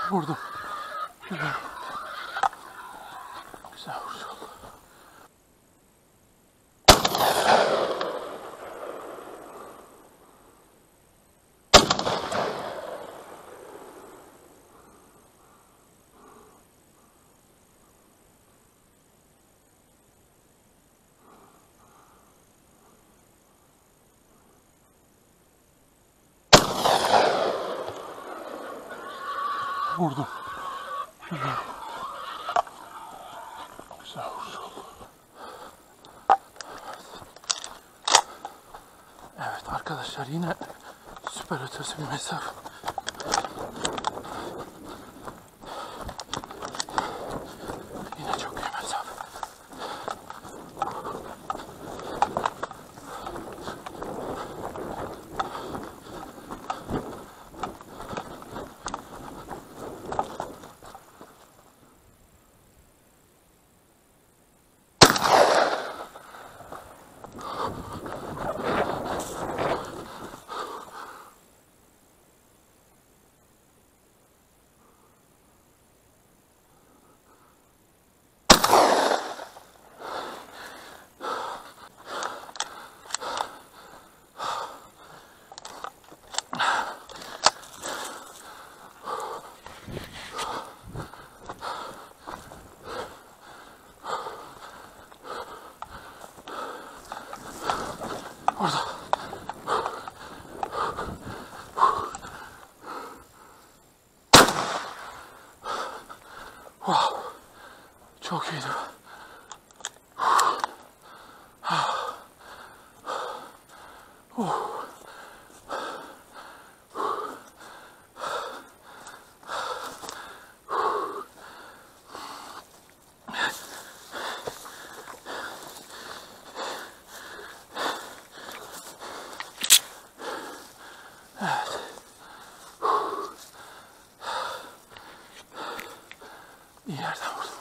Vurdum. Güzel. Güzel vurdum. Vurdum. Güzel. Güzel vurdum. Evet arkadaşlar, yine süper ötesi bir mesafe. Yine çok iyi mesafe. Orada. Wow. Çok iyiydi. İyi yerden vurdum.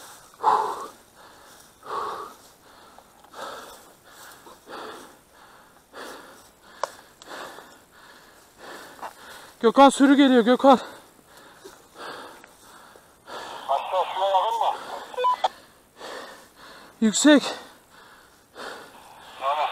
Gökhan, sürü geliyor Gökhan. Aşağı suya yakın mı? Yüksek. Tamam.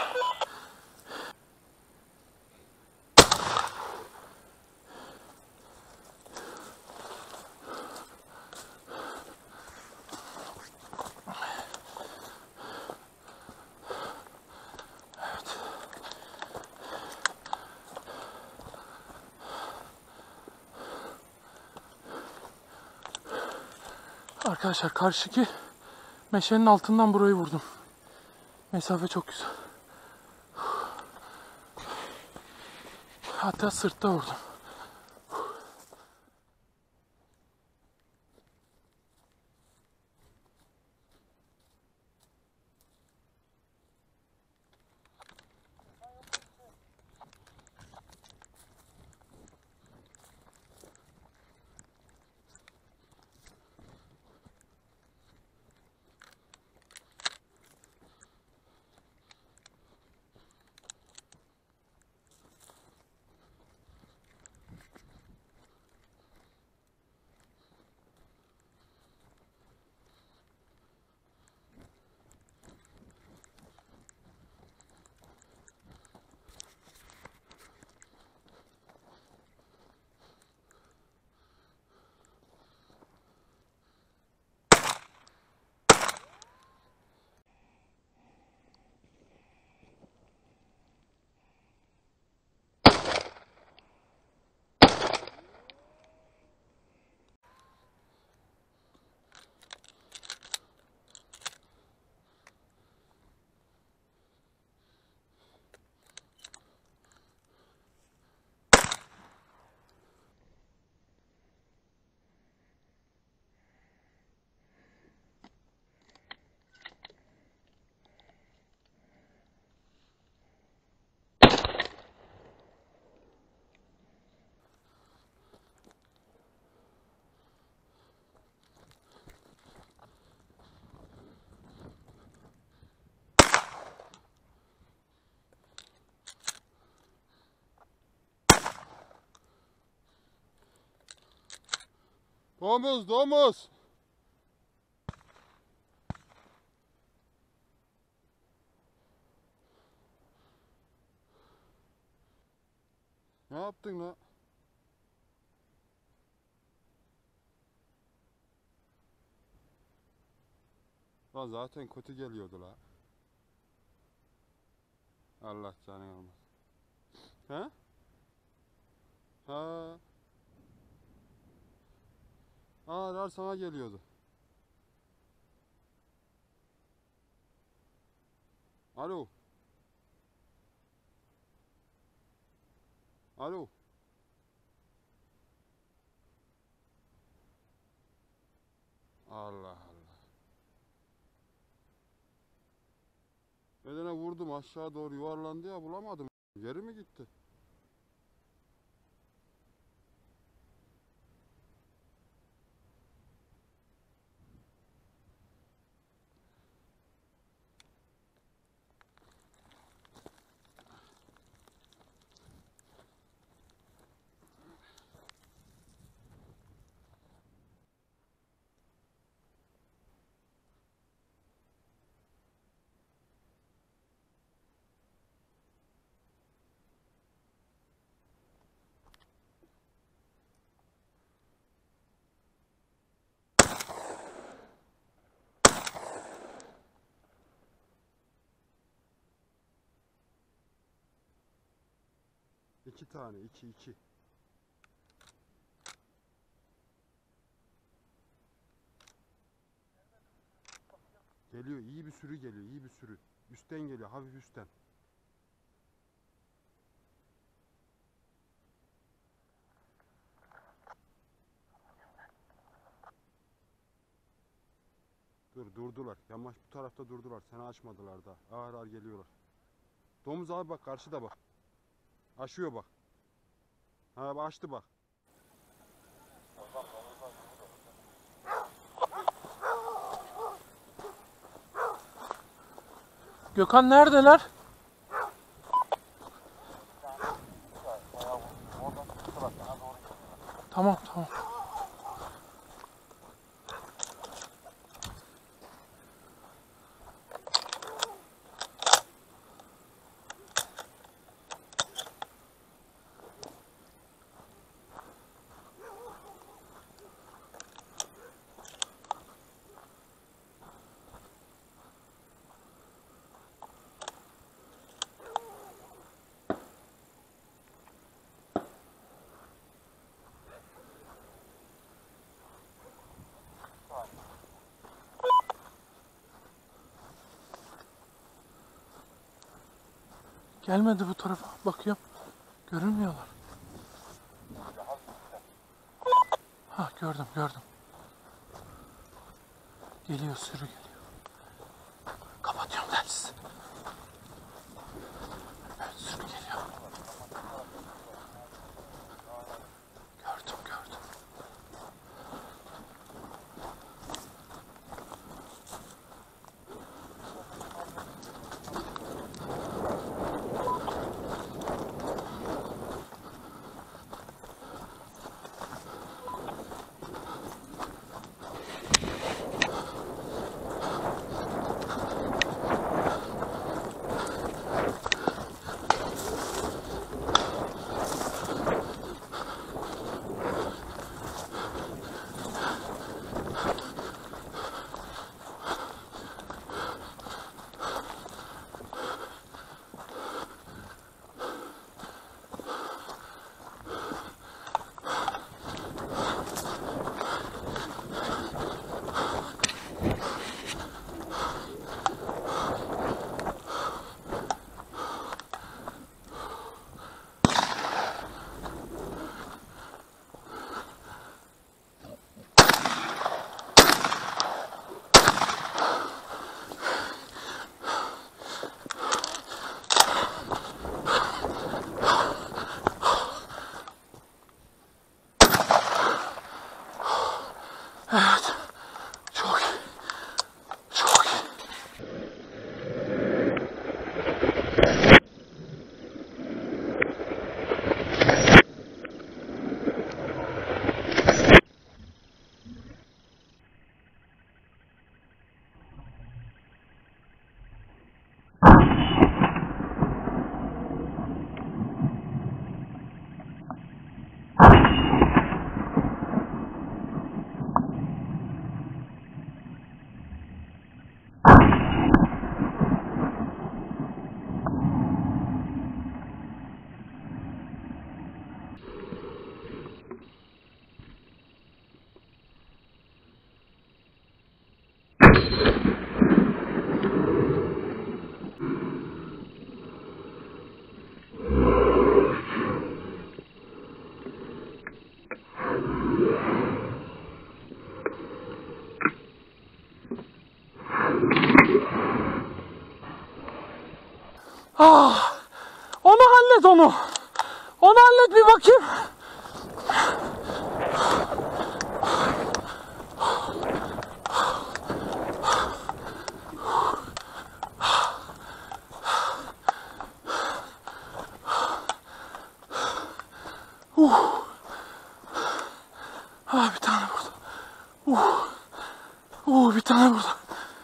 Arkadaşlar, karşıki meşenin altından burayı vurdum. Mesafe çok güzel. Hatta sırtta vurdum. Domuz, domuz. Ne yaptın lan? Lan zaten kötü geliyordu la. Allah canını almasın. He? Ha. Aa, sana geliyordu. Alo. Alo. Allah Allah. Bedene vurdum, aşağı doğru yuvarlandı ya, bulamadım. Geri mi gitti? İki tane, iki. Geliyor, iyi bir sürü geliyor, iyi bir sürü. Üstten geliyor, hafif üstten. Durdular. Yamaç bu tarafta durdular. Seni açmadılar da. Ağır ağır geliyorlar. Domuz abi bak, karşıda bak. Aşıyor bak. Ha, açtı bak. Gökhan neredeler? Tamam tamam. Gelmedi bu tarafa. Bakıyorum. Görünmüyorlar. Ha, gördüm. Geliyor, sürü geliyor. Kapatıyorum telsizi. Evet, sürü geliyor. Gördüm. onu. Onu hallet bir bakayım. Bir tane burada. Bir tane burada.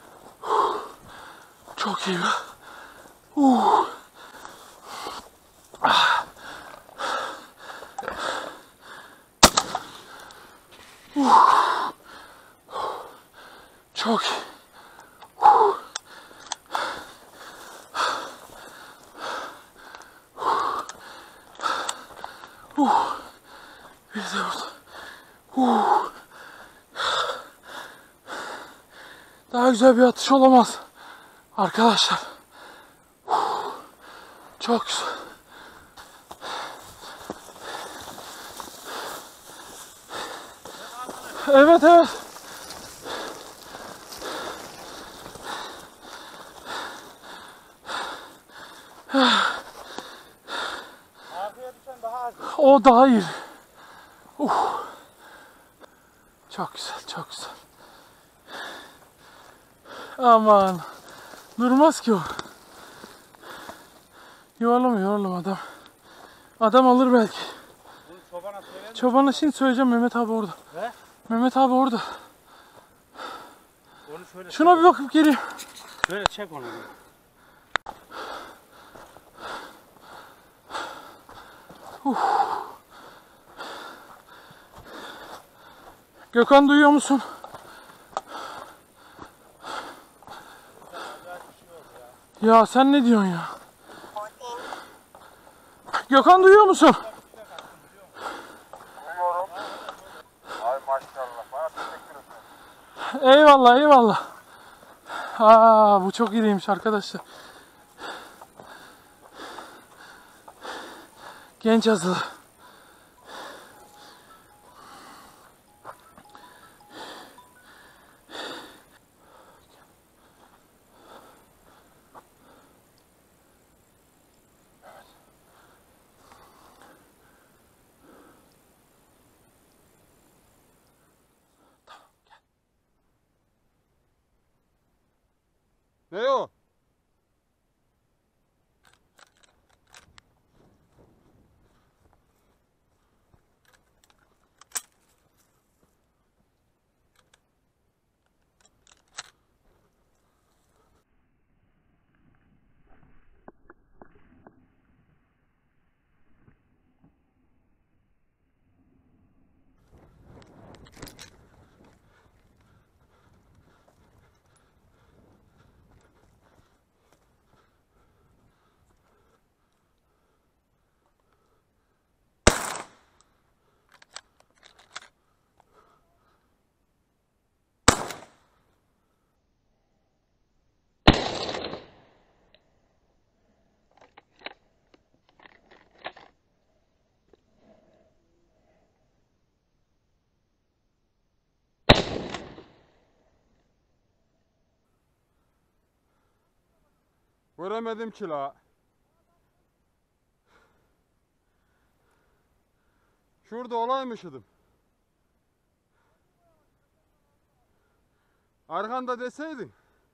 Çok iyi be. Çok iyi. Bir de burada. Daha güzel bir atış olamaz. Arkadaşlar. Çok güzel. Evet evet. O daha iyi. Çok güzel, çok güzel. Aman. Durmaz ki o. Yuvarlama adam. Adam alır belki. Bunu çobana söyledim. Çobana şimdi söyleyeceğim, Mehmet abi orada. He? Mehmet abi orada. Onu şöyle. Şuna bir bakıp geleyim. Şöyle çek onu. Gökhan duyuyor musun? Ya sen ne diyorsun ya? Gökhan duyuyor musun? Duyuyorum. Ay maşallah. Bana teşekkür ederim. Eyvallah. Bu çok iyiymiş arkadaşlar. Genç azılı. Ne o? Göremedim ki la. Şurada olaymışydım. Arkanda deseydin.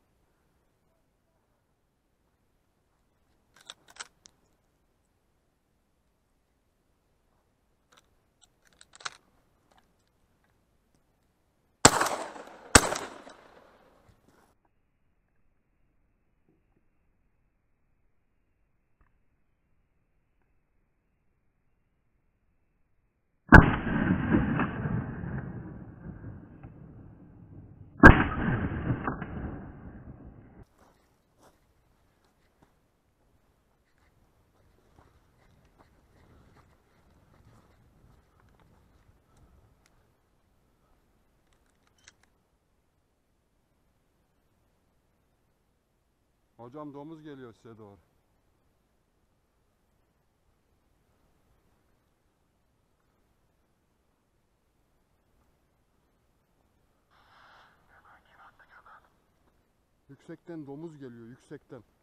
Hocam domuz geliyor size doğru. Yüksekten domuz geliyor, yüksekten.